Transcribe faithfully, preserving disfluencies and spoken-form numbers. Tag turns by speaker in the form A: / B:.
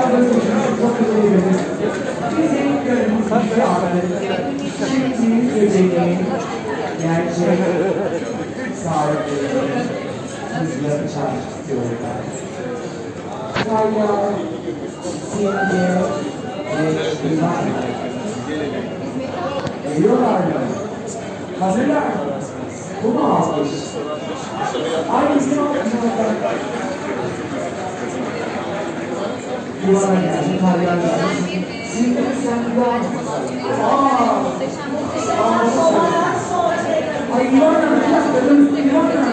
A: çok teşekkür ederim. Bizim gönlümüzdeki artık çiftliğin gecenin gerçek sahipleri kızları çağırmak istiyorum ben. Sayla, Simge ve İvan. Geliyorlar mı? Hazırlar mı? Bu mu almış? Aynısını almışlar. Yuvana geldi, karlar geldi. Simge sen İvan. Aaa! Ay İvan'la bir dakika, İvan'la.